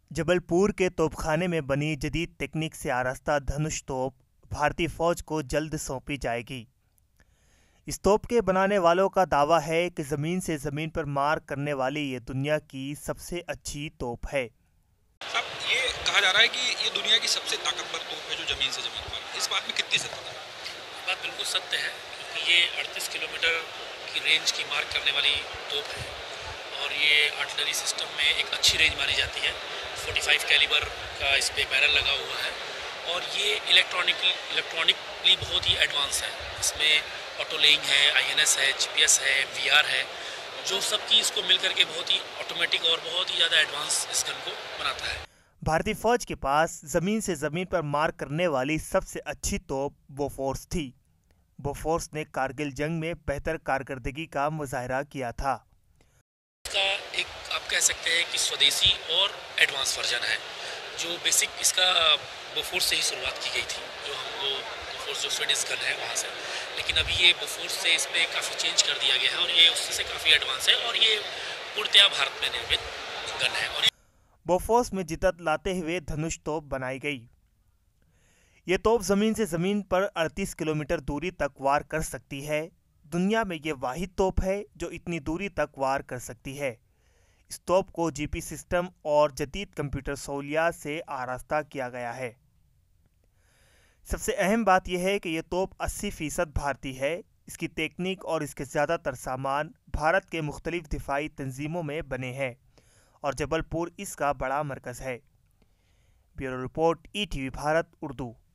जबलपुर के तोपखाने में बनी जदीद टेक्निक से आरास्ता धनुष तोप भारतीय फौज को जल्द सौंपी जाएगी। इस तोप के बनाने वालों का दावा है कि जमीन से जमीन पर मार करने वाली ये दुनिया की सबसे अच्छी तोप है। अब ये कहा जा रहा है कि ये दुनिया की सबसे ताकतवर तोप है जो जमीन से जमीन पर। इस बात में कितनी सत्यता है? बात बिल्कुल सत्य है, क्योंकि ये 38 किलोमीटर की रेंज की मार करने वाली तोप है और ये आर्टिलरी सिस्टम में एक अच्छी रेंज मानी जाती है। 45 कैलिबर का इस पे बैरल लगा हुआ है और ये इलेक्ट्रॉनिकली बहुत ही एडवांस है। इसमें ऑटो लेइंग है, INS है, GPS है, VR है, जो सब की इसको मिल करके बहुत ही ऑटोमेटिक और बहुत ही ज़्यादा एडवांस इस गन को बनाता है। भारतीय फौज के पास जमीन से जमीन पर मार करने वाली सबसे अच्छी तोप बोफोर्स थी। बोफोर्स ने कारगिल जंग में बेहतर कारकर्दगी का मुजाहरा किया था। इसका एक आप कह सकते हैं कि स्वदेशी और एडवांस वर्जन है। जो बेसिक इसका बोफोर्स से ही शुरुआत की गई थी, जो हमको बोफोर्स जो स्वीडिश गन है वहाँ से, लेकिन अभी ये बोफोर्स से इसमें काफ़ी चेंज कर दिया गया है और ये उससे से काफ़ी एडवांस है और ये पूर्णतया भारत में निर्मित गन है। और बोफोर्स में जिद्दत लाते हुए धनुष तोप बनाई गई। ये तोप जमीन से जमीन पर 38 किलोमीटर दूरी तक वार कर सकती है। दुनिया में ये वाहिद तोप है जो इतनी दूरी तक वार कर सकती है। इस तोप को जीपी सिस्टम और जदीद कंप्यूटर सहूलियात से आरास्ता किया गया है। सबसे अहम बात यह है कि यह तोप 80% भारतीय है। इसकी टेक्निक और इसके ज़्यादातर सामान भारत के मुख्तलिफ दिफाई तंजीमों में बने हैं और जबलपुर इसका बड़ा मरकज़ है। Bureau report, ETV Bharat Urdu.